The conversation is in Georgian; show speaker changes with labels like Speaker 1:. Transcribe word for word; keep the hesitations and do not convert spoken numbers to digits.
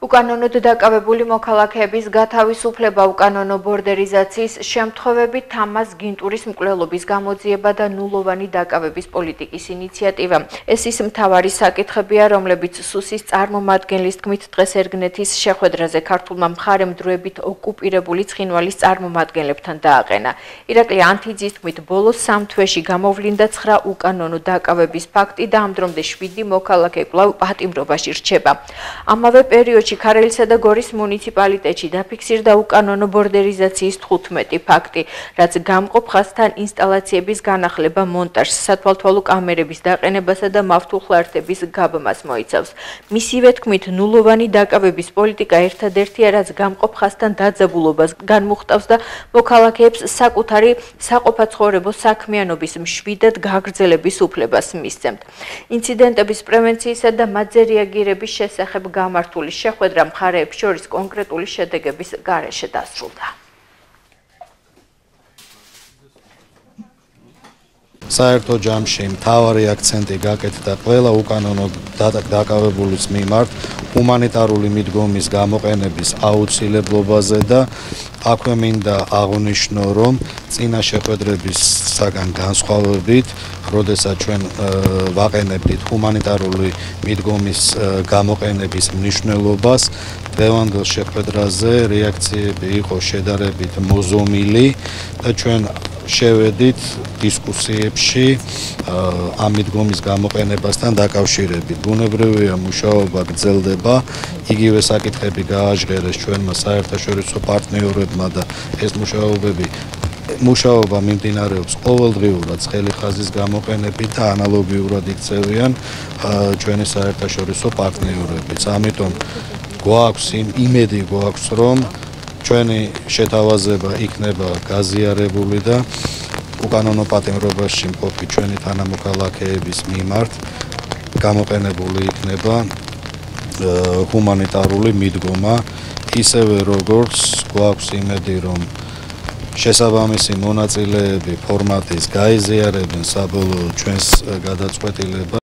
Speaker 1: უკანონოდ დაკავებული მოქალაქეების გათავისუფლება უკანონო ბორდერიზაციის შემთხვევებით თამას გინტურის მკვლელობის გამოძიება და ნულოვანი დაკავების პოლიტიკის ინიციატივა. ეს ის მთავარი საკითხებია, რომლებიც სუსის წარმომადგენლის თქმით დღეს ერგნეთის შეხვედრაზე ქართულმა მხარემ დროებით ოკუპირებული ცხინვალის წარმომადგენლებთან დააყენა. ირაკლი ანთიძის თქმით ბოლო სამ თვეში გამოვლინდა ცხრა უკანონო დაკავების ფაქტი და ამ დრომდე შვიდი მოქალაქე კვლავ პატიმრობაში რჩება. ამავე პერიოდში ქარელისა და გორის მუნიციპალიტეტში დაფიქსირდა უკანონო ბორდერიზაციის თხუთმეტი ფაქტი, რაც გამყოფ ხაზთან ინსტალაციების განახლება, მონტაჟს, სათვალთვალო კამერების დაყენებასა და მავთულხლართების გაბმას მოიცავს. მისივე თქმით, ნულოვანი დაკავების პოლიტიკა ერთადერთია, რაც გამყოფ ხაზთან დაძაბულობას განმუხტავს და მოქალაქეებს საკუთარი საყოფაცხოვრებო საქმიანობის მშვიდად გაგრძელების უფლებას მისცემთ. ინციდენტების პრევენციისა და მათზე რეაგირების შესახებ გამართული შეხვედრა მხარეებს შორის კონკრეტული შედეგების გარეშე დასრულდა.
Speaker 2: საერთო ჯამში მთავარი აქცენტი გაკეთდა ყველა უკანონო დაკავებულის მიმართ ჰუმანიტარული მიდგომის გამოყენების აუცილებლობაზე და აქვე მინდა აღვნიშნო, რომ წინა შეხვედრებისაგან განსხვავებით, როდესაც ჩვენ ვაყენებდით ჰუმანიტარული მიდგომის გამოყენების მნიშვნელობას, დღევანდელ შეხვედრაზე რეაქციები იყო შედარებით მოზომილი და ჩვენ შევედით დისკუსიებში ამ მიდგომის გამოყენებასთან დაკავშირებით. ბუნებრივია, მუშაობა გრძელდება, იგივე საკითხები გააჟღერეს ჩვენმა საერთაშორისო პარტნიორებმა და ეს მუშაობები მუშაობა მიმდინარეობს ყოველდღიურად ცხელი ხაზის გამოყენებით და ანალოგიურად იქცევიან ჩვენი საერთაშორისო პარტნიორებიც. ამიტომ გვაქვს იმედი გვაქვს, რომ ჩვენი შეთავაზება იქნება გაზიარებული და უკანონო პატიმრობაში მყოფი ჩვენი თანამოქალაქეების მიმართ გამოყენებული იქნება ჰუმანიტარული მიდგომა, ისევე როგორც გვაქვს იმედი, რომ შესაბამისი მონაწილეები ფორმატის გაიზიარებენ საბოლოო ჩვენს გადაწყვეტილებას.